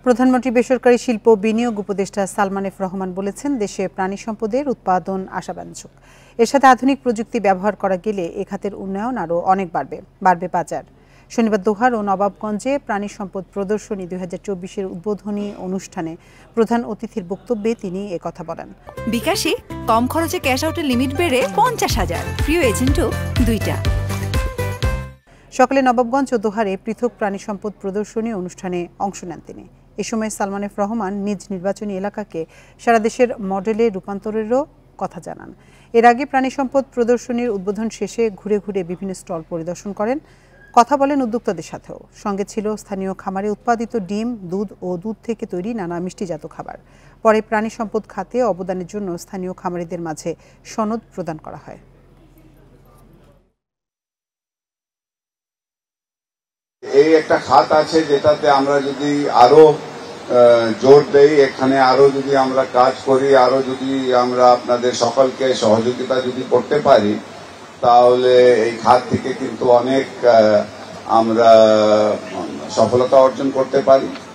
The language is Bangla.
প্রধানমন্ত্রী বেসরকারি শিল্প বিনিয়োগ উপদেষ্টা সালমান এফ রহমান বলেছেন, দেশে প্রাণী সম্পদের উৎপাদন আশাব্যঞ্জক। এর সাথে আধুনিক প্রযুক্তি ব্যবহার করা গেলে এ খাতের উন্নয়ন আরও অনেক বাড়বে বাজার। শনিবার দোহার ও নবাবগঞ্জে প্রাণী সম্পদ প্রদর্শনী 2024-এর উদ্বোধনী অনুষ্ঠানে প্রধান অতিথির বক্তব্যে তিনি একথা বলেন। বিকাশে কম খরচে ক্যাশ আউটের লিমিট বেড়ে 50,000, প্রিয় এজেন্টও 2টা। সকালে নবাবগঞ্জ ও দোহারে পৃথক প্রাণী সম্পদ প্রদর্শনী অনুষ্ঠানে অংশ নেন তিনি। এ সময় সালমান এফ রহমান নিজ নির্বাচনী এলাকাকে সারা দেশের মডেলে রূপান্তরেরও কথা জানান। এর আগে প্রাণী সম্পদ প্রদর্শনীর উদ্বোধন শেষে ঘুরে ঘুরে বিভিন্ন স্টল পরিদর্শন করেন, কথা বলেন উদ্যোক্তাদের সাথেও। সঙ্গে ছিল স্থানীয় খামারে উৎপাদিত ডিম, দুধ ও দুধ থেকে তৈরি নানা মিষ্টিজাত খাবার। পরে প্রাণী সম্পদ খাতে অবদানের জন্য স্থানীয় খামারিদের মাঝে সনদ প্রদান করা হয়। এই একটা খাত আছে যেটাতে আমরা যদি আরো জোর দেই, এখানে আরো যদি আমরা কাজ করি, আরো যদি আমরা আপনাদের সকলকে সহযোগিতা যদি করতে পারি, তাহলে এই খাত থেকে কিন্তু অনেক আমরা সফলতা অর্জন করতে পারি।